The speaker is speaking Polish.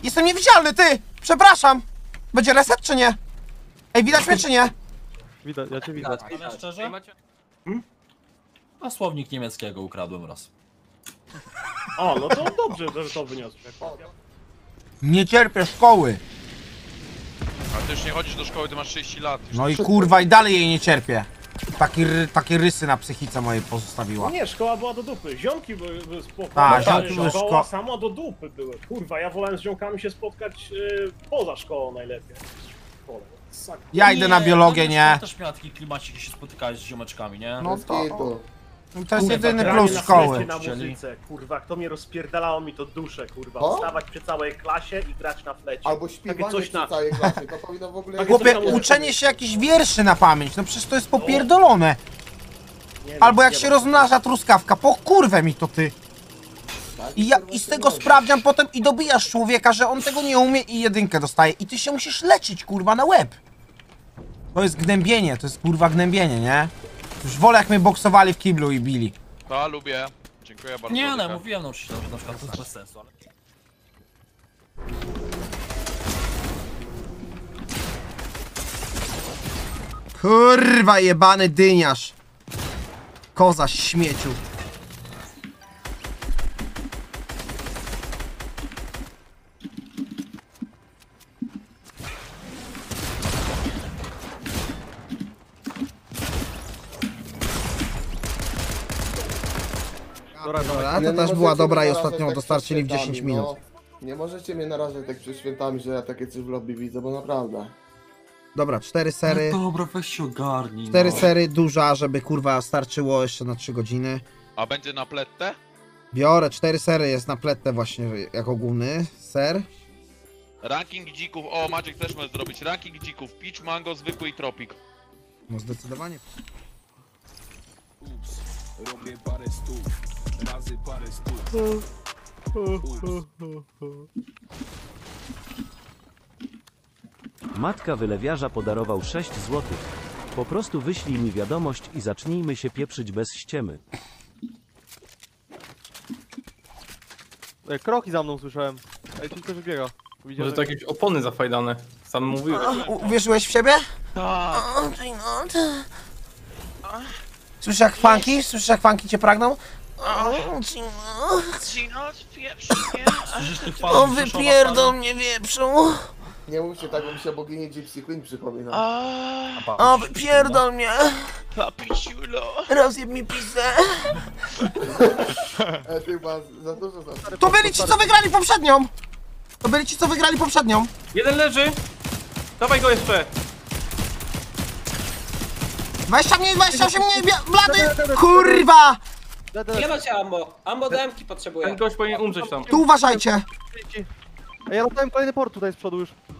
Jestem niewidzialny, ty! Przepraszam! Będzie reset czy nie? Ej, widać mnie czy nie? Widać, ja cię widzę. Ale szczerze? A słownik niemieckiego ukradłem raz. O, no to dobrze, że to wyniosłeś. Nie cierpię szkoły. Ale ty już nie chodzisz do szkoły, ty masz 30 lat. Już No i kurwa, i dalej jej nie cierpię. Takie rysy na psychice mojej pozostawiła. Nie, szkoła była do dupy. Ziomki były spoko. Tak, ziomki były szkoła sama do dupy były. Kurwa, ja wolałem z ziomkami się spotkać poza szkołą najlepiej. Ja idę na biologię, nie? Też miała taki klimacik, że się spotykałeś z ziomeczkami, nie? No Bez to, kitu. to jest jedyny Granie plus na szkoły. flecie, na muzyce, kurwa, kto mnie rozpierdalało mi to duszę, kurwa. O? Wstawać przy całej klasie i grać na flecie. Albo Takie śpiewanie coś przy na... całej klasie, to powinno w ogóle... Takie Chłopie, coś tam uczenie się jakichś wierszy na pamięć, no przecież to jest popierdolone. Nie, Albo jak nie się wiem. rozmnaża truskawka, po kurwę mi to ty. I z tego sprawdzian potem i dobijasz człowieka, że on tego nie umie i jedynkę dostaje. I ty się musisz leczyć, kurwa, na łeb. To jest gnębienie, to jest kurwa gnębienie, nie? Już wolę jak mnie boksowali w kiblu i bili. To lubię. Dziękuję bardzo. Nie, no, Dycha. mówiłem nauczycielom, że na przykład to jest bez sensu, ale... Kurwa jebany dyniarz. Koza śmieciu. Dobra, to też była dobra i ostatnio dostarczyli w 10 minut. No. Nie możecie mnie narażać tak przed świętami, że ja takie coś w lobby widzę, bo naprawdę. Dobra, 4 sery. No dobra, weź się ogarnij, 4 no. sery duża, żeby kurwa starczyło jeszcze na 3 godziny. A będzie na plettę? Biorę 4 sery, jest na pletę właśnie jako główny ser. Ranking dzików. O, Maciek też może zrobić. Ranking dzików. Peach, mango, zwykły i tropik. No zdecydowanie. Robię parę stów, razy parę stów. Matka wylewiarza podarował 6 złotych. Po prostu wyślij mi wiadomość i zacznijmy się pieprzyć bez ściemy. Kroki za mną słyszałem. Ej, tu ktoś biega. Może to jakieś opony zafajdane. Sam mówiłeś. Uwierzyłeś w siebie? Tak. Słyszysz jak funky? Słyszysz jak funky cię pragną? Słyszysz tych O, fanów wypierdol mnie wieprzu. Nie mówcie tak, bo mi się bogini Gypsy Queen przypomina. O, wypierdol mnie. Papiciulo. Rozjeb mi pizdę. Ty chyba za dużo za... To byli ci, co wygrali poprzednią. To byli ci, co wygrali poprzednią. Jeden leży! Dawaj go jeszcze! 20 mniej, 28 mniej, blady. Kurwa. Nie macie ammo. Ammo do M-ki Ten potrzebuję. gość powinien umrzeć tam. Tu uważajcie. Ej, ja latałem kolejny port tutaj z przodu już.